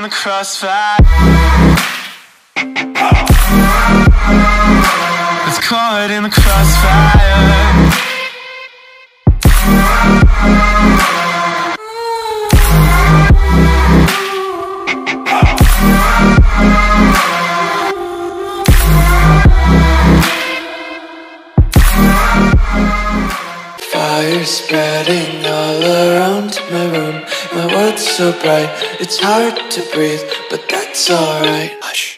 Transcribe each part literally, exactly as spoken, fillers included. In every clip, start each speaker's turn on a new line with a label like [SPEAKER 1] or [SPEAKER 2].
[SPEAKER 1] in the crossfire. It's caught in the crossfire. Fire spreading all around my room. My world's so bright, it's hard to breathe, but that's alright. Hush.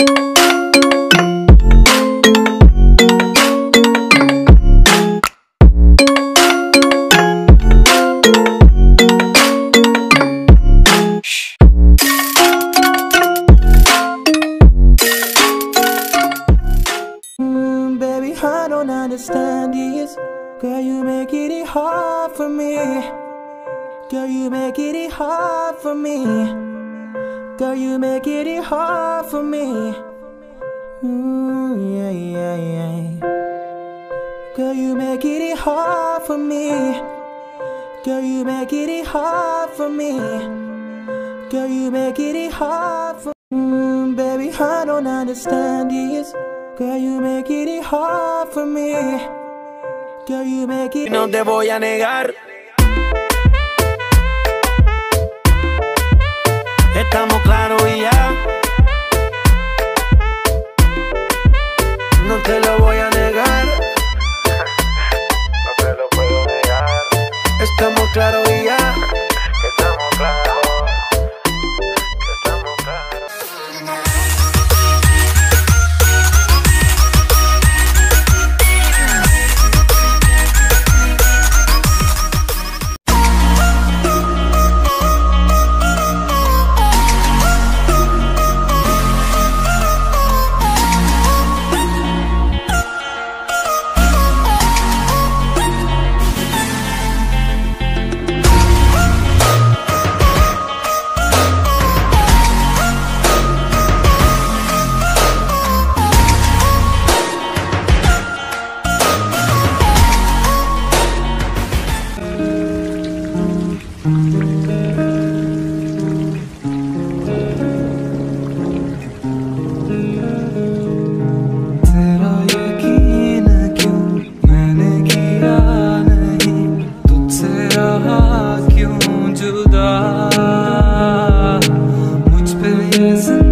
[SPEAKER 2] Mm, baby, I don't understand this. Girl, you make it hard for me. Girl, you make it hard for me. Girl, you make it hard for me. Mm, yeah, yeah, yeah. Girl, you make it hard for me. Girl, you make it hard for me. Girl, you make it hard for me. Mm, baby, I don't understand this. Girl, you make it hard for me. Girl, you make it.
[SPEAKER 3] No te voy a negar. Estamos claros y ya. No te lo voy a negar.
[SPEAKER 4] No te lo puedo negar.
[SPEAKER 3] Estamos claros y ya.
[SPEAKER 4] Estamos claros. Estamos claros.
[SPEAKER 2] Yes.